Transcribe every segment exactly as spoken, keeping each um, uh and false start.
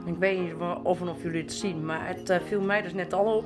Ik weet niet of en of jullie het zien, maar het uh, viel mij dus net al op.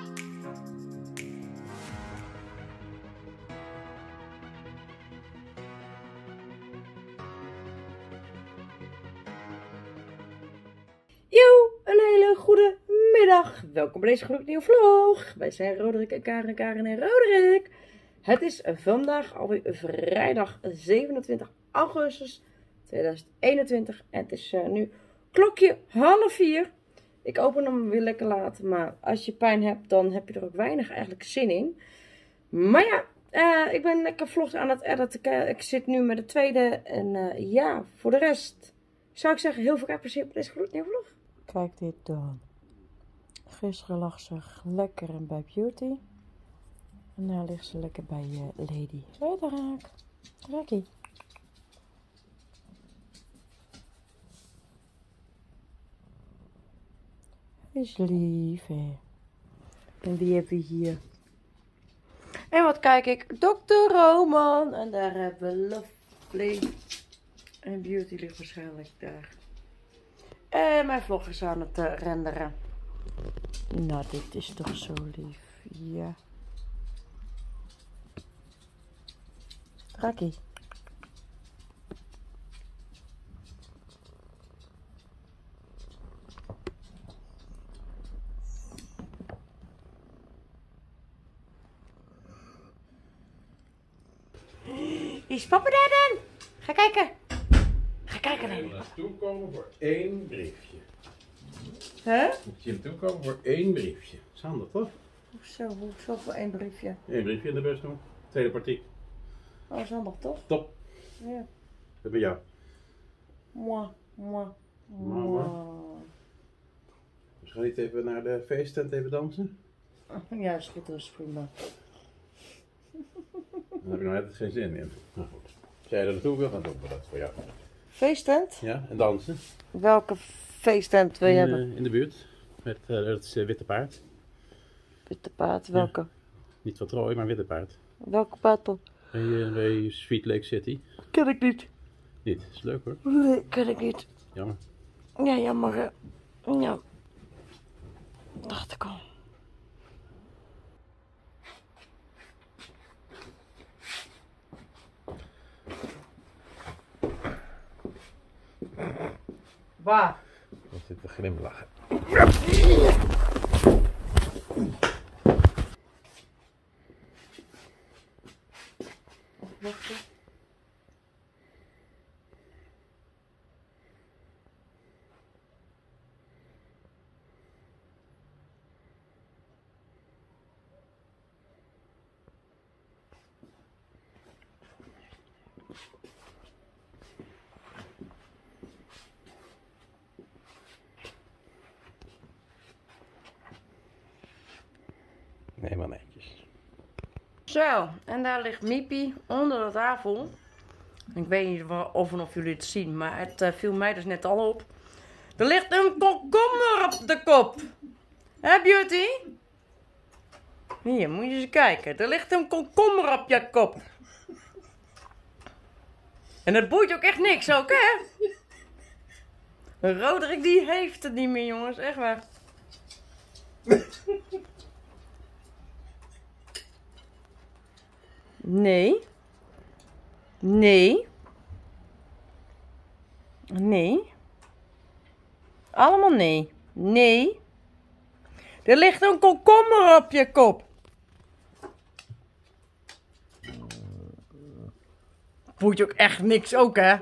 Yo, een hele goede middag. Welkom bij deze gloednieuwe vlog. Wij zijn Roderick en Karen, Karen en Roderick. Het is vandaag alweer vrijdag zevenentwintig augustus tweeduizend eenentwintig en het is uh, nu klokje half vier. Ik open hem weer lekker laat, maar als je pijn hebt, dan heb je er ook weinig eigenlijk zin in. Maar ja, uh, ik ben lekker vlog aan het editen. Ik zit nu met de tweede en uh, ja, voor de rest zou ik zeggen heel veel plezier bij deze gloednieuwe vlog. Kijk dit dan. Gisteren lag ze lekker bij Beauty. En nu ligt ze lekker bij uh, Lady. Zo daar raak. Rakkie. Is lief, hè. En die hebben we hier. En wat kijk ik? dokter Roman. En daar hebben we Lovely. En Beauty ligt waarschijnlijk daar. En mijn vlog is aan het uh, renderen. Nou, dit is toch zo lief. Ja. Rakkie. Is papa daar dan? Ga kijken. Ga kijken naar je. papa. Naartoe komen voor één briefje. Hè? Moet je naartoe komen voor één briefje. Dat is handig, toch? Hoezo? Hoezo voor één briefje? Eén briefje in de bus doen. Tweede partij. Oh, dat is handig, toch? Top. Ja. Dat ben jou. Mwah, mwah, Mama. mwah. Dus ga je niet even naar de feesttent even dansen? Ja, schitterend is prima. Daar heb je nou net geen zin in. Nou goed. Als jij er naartoe wil, dan doen we dat voor jou. Feesttent? Ja, en dansen. Welke feesttent wil je in, hebben? uh, in de buurt. Met uh, het uh, witte paard. Witte paard, welke? Ja. Niet van Trooi, maar witte paard. Welke paard dan? Bij, uh, bij Sweet Lake City. Ken ik niet. Niet, is leuk hoor. Nee, ken ik niet. Jammer. Ja, jammer. Hè. Ja. Dacht ik al. Waar? Dat zit te glimlachen. Wachten. Helemaal netjes. Zo, en daar ligt Miepie onder de tafel. Ik weet niet of en of jullie het zien, maar het uh, viel mij dus net al op. Er ligt een komkommer op de kop. Hé, Beauty? Hier, moet je eens kijken. Er ligt een komkommer op je kop. En dat boeit ook echt niks ook, hè? Roderick die heeft het niet meer, jongens. Echt waar. Nee. Nee. Nee. Allemaal nee. Nee. Er ligt een komkommer op je kop. Boeit je ook echt niks ook, hè?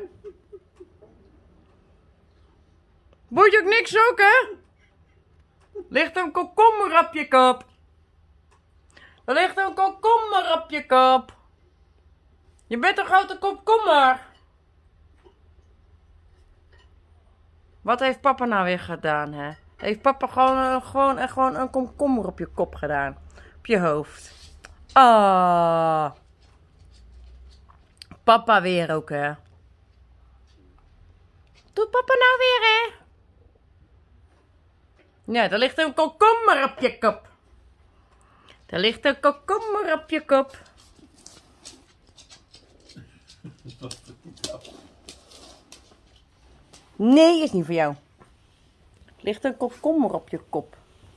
Boeit je ook niks ook, hè? Ligt een komkommer op je kop. Er ligt een komkommer op je kop. Je bent een grote komkommer. Wat heeft papa nou weer gedaan, hè? Heeft papa gewoon, uh, gewoon, uh, gewoon een komkommer op je kop gedaan? Op je hoofd. Ah. Papa weer ook, hè? Doet papa nou weer, hè? Ja, er ligt een komkommer op je kop. Er ligt een komkommer op je kop. Nee, is niet voor jou. Ligt een komkommer op je kop?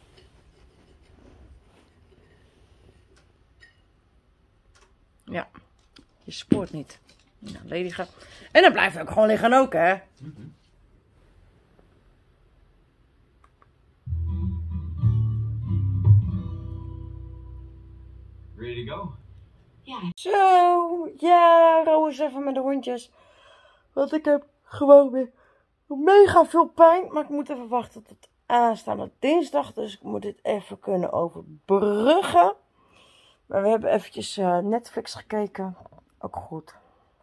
Ja, je spoort niet. Nou, Lady gaat... En dan blijft hij ook gewoon liggen ook, hè? Mm-hmm. Ready to go? Ja. Zo, ja, Roos even met de hondjes. Want ik heb gewoon weer mega veel pijn. Maar ik moet even wachten tot aanstaande dinsdag. Dus ik moet dit even kunnen overbruggen. Maar we hebben eventjes uh, Netflix gekeken. Ook goed.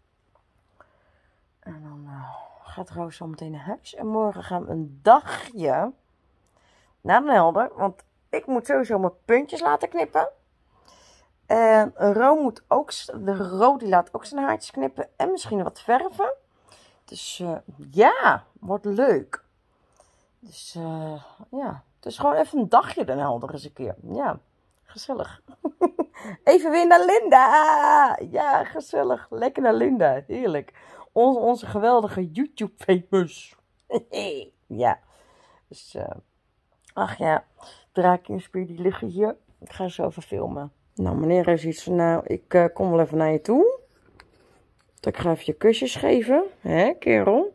En dan uh, gaat Roos zo meteen naar huis. En morgen gaan we een dagje naar Den Helder. Want ik moet sowieso mijn puntjes laten knippen. En Ro moet ook, de Ro die laat ook zijn haartjes knippen. En misschien wat verven. Dus uh, ja, wordt leuk. Dus uh, ja, het is gewoon even een dagje Den Helder eens een keer. Ja, gezellig. Even weer naar Linda. Ja, gezellig. Lekker naar Linda. Heerlijk. Onze, onze geweldige YouTube-famous. Ja. Dus, uh, ach ja. Draakje en Spier die liggen hier. Ik ga zo even filmen. Nou, meneer is iets van, nou, ik uh, kom wel even naar je toe. Ik ga even je kusjes geven. Hè, kerel?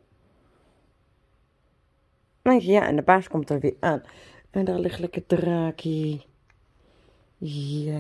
Ja, en de baas komt er weer aan. En daar ligt lekker Draakje. Ja.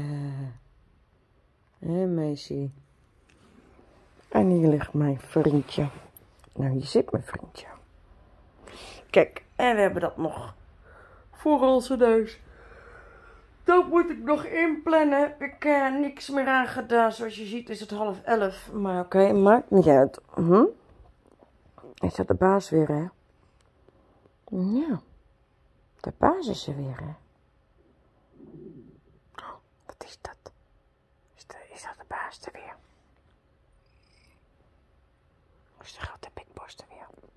Hé, meisje. En hier ligt mijn vriendje. Nou, hier zit mijn vriendje. Kijk, en we hebben dat nog voor onze neus. Dat moet ik nog inplannen. Heb ik uh, niks meer aan gedaan. Zoals je ziet is het half elf. Maar oké, okay, maakt niet uit. Hm? Is dat de baas weer, hè? Ja. De baas is er weer, hè? Oh, wat is dat? Is, de, is dat de baas er weer? Is de grote pikborst er weer?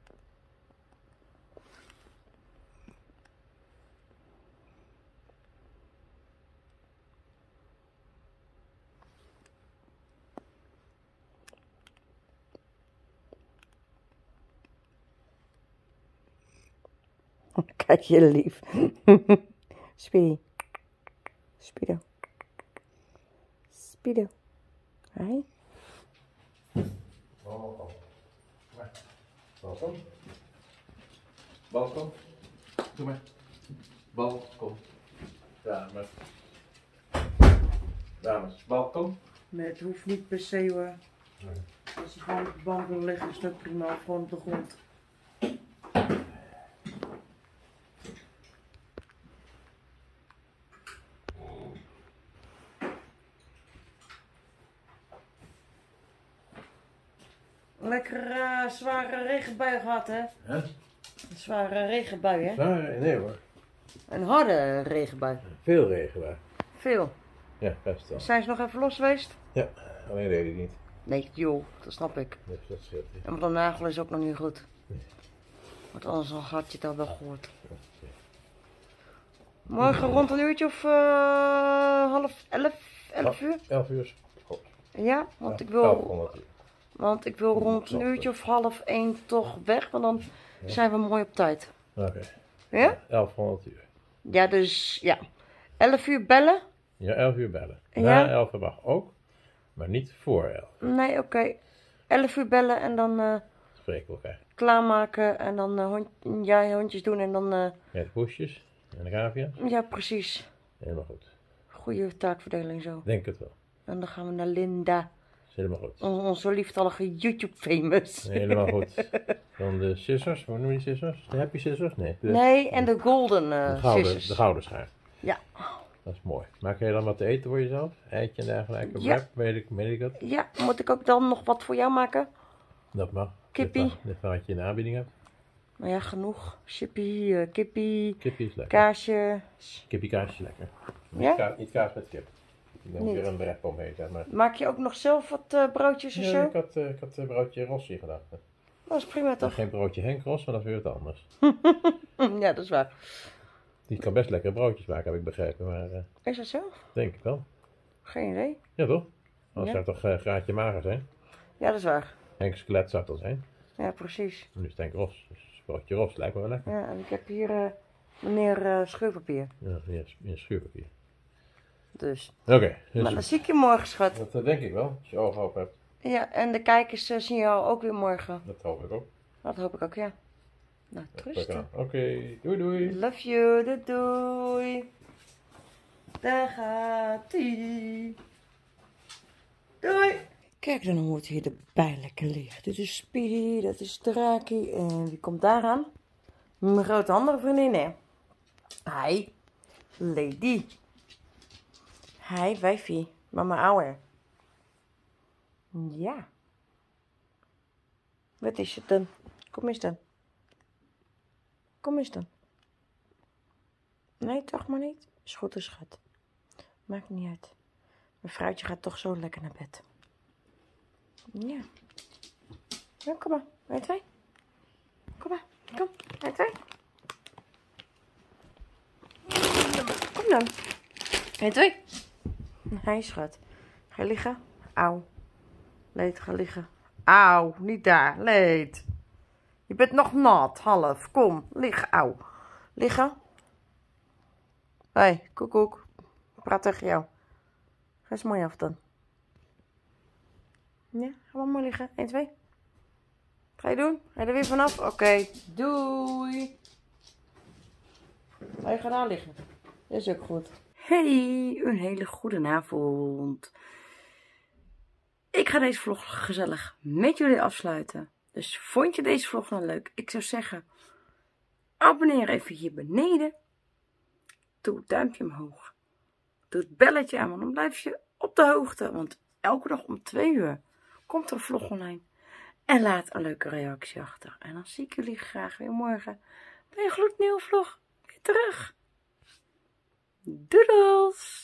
Kijk je lief. Speedy. Speedo. Speedo. Hi. Balkon. Balkon. Balkon. Doe maar. Balkon. Dames. Dames. Balkon. Nee, het hoeft niet per se hoor. Nee. Als je gewoon op de bank wil liggen, is dat prima. Gewoon op de grond. Lekker uh, zware regenbui gehad, hè? Huh? Een zware regenbui, hè? Zware? Nee hoor. Een harde regenbui. Veel regenbui. Veel? Ja, best wel. Zijn ze nog even los geweest? Ja, alleen deed ik niet. Nee, joh, dat snap ik. Dus dat scheelt. Ja. En mijn nagel is ook nog niet goed. Nee. Want anders had je het al wel gehoord. Morgen rond een uurtje of uh, half elf, elf uur? Elf uur is goed. Ja, want Ja, ik wil... elfhonderd uur. Want ik wil rond een uurtje of half één toch weg, want dan ja. zijn we mooi op tijd. Oké. Okay. Ja? elfhonderd uur. Ja, dus ja. elf uur bellen. Ja, elf uur bellen. Ja. Na elf uur mag ook, maar niet voor elf. Nee, oké. Okay. elf uur bellen en dan uh, spreken we elkaar. Klaarmaken en dan uh, hond, ja, hondjes doen en dan... Uh, ja, de poesjes en de cavia's. Ja, precies. Helemaal goed. Goede taakverdeling zo. Denk het wel. En dan gaan we naar Linda. Helemaal goed. On onze lieftallige YouTube-famous. Helemaal goed. Dan de scissors, hoe noem je die scissors? De happy scissors? Nee. De, nee, en de golden uh, de gouden, scissors. De gouden schaar. Ja. Dat is mooi. Maak je dan wat te eten voor jezelf? Eitje en dergelijke? Ja. Wrap, weet ik, weet ik dat? Ja, moet ik ook dan nog wat voor jou maken? Dat mag. Kippie. Net wat je in de aanbieding hebt. Nou ja, genoeg. Chippie, uh, kippie, kippie is lekker. kaasje. Kippie kaasje is lekker. Ja? Niet, ka niet kaas met kip. Ik denk Niet. weer een wrap omheen, zeg maar. Maak je ook nog zelf wat uh, broodjes of ja, zo? ik had, uh, ik had uh, broodje Rossi gedaan. Dat is prima toch? Geen broodje Henk Ros, maar dat is weer wat anders. Ja, dat is waar. Die kan best lekker broodjes maken, heb ik begrepen. Maar uh, is dat zo? denk ik wel. Geen idee. Ja toch? Anders Ja. zou het toch uh, graadje mager zijn? Ja, dat is waar. Henk Skelet zou het al zijn. Ja, precies. Nu is het Henk Ros. Dus broodje Ros lijkt me wel lekker. Ja, en ik heb hier uh, Meneer uh, Scheurpapier. Ja, ja, in schuurpapier. Dus. Oké. Okay, dus maar dan zie ik je morgen, schat. Dat uh, denk ik wel, als je ogen open hebt. Ja, en de kijkers uh, zien jou ook weer morgen. Dat hoop ik ook. Dat hoop ik ook, ja. Nou, trusten. Oké, okay. Doei doei. Love you, doei doei. Daar gaat ie. Doei. Kijk dan hoe het hier erbij lekker ligt. Dit is Speedy, dat is Draki. En wie komt daar aan? Mijn grote andere vriendin, hè? Hi, Lady. Hi, wijfie. Mama ouwe. Ja. Wat is het dan? Kom eens dan. Kom eens dan. Nee, toch maar niet. Is goed, is schat. Maakt niet uit. Mijn vrouwtje gaat toch zo lekker naar bed. Ja. Ja, kom maar. één, twee. Kom maar. Kom. één, twee. Kom dan. één, twee. Hé, schat. Ga je liggen? Auw. Leed, ga liggen. Auw, niet daar. Leed. Je bent nog nat, half. Kom, liggen. Auw. Liggen. Hé, hey, koekoek. Ik praat tegen jou. Ga eens mooi af dan. Ja, ga maar mooi liggen. één, twee. Ga je doen? Ga je er weer vanaf? Oké, okay. Doei. Ga je gaan daar liggen. Dat is ook goed. Hey, een hele goede avond. Ik ga deze vlog gezellig met jullie afsluiten. Dus vond je deze vlog nou leuk? Ik zou zeggen, abonneer even hier beneden. Doe het duimpje omhoog. Doe het belletje aan, want dan blijf je op de hoogte. Want elke dag om twee uur komt er een vlog online. En laat een leuke reactie achter. En dan zie ik jullie graag weer morgen bij een gloednieuwe vlog weer terug. Doedels!